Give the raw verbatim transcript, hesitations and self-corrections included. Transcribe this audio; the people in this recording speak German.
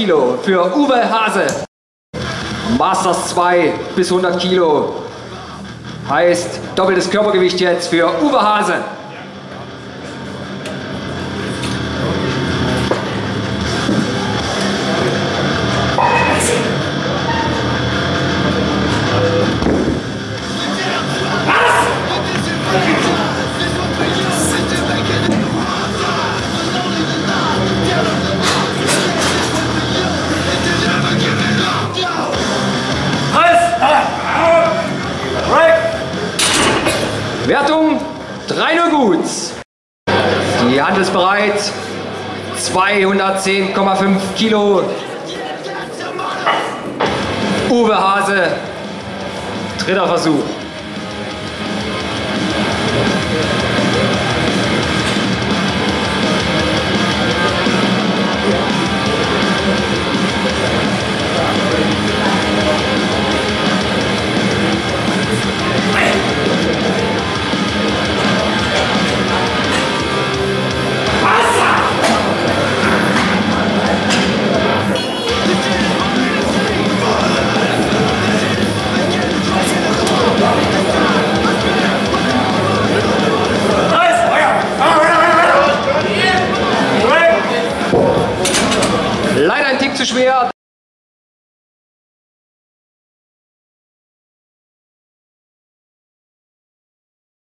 Kilo für Uwe Hase. Masters zwei bis hundert Kilo. Heißt doppeltes Körpergewicht jetzt für Uwe Hase. Wertung drei null gut. Die Hand ist bereit. zweihundertzehn Komma fünf Kilo. Uwe Hase. Dritter Versuch. Leider ein Tick zu schwer.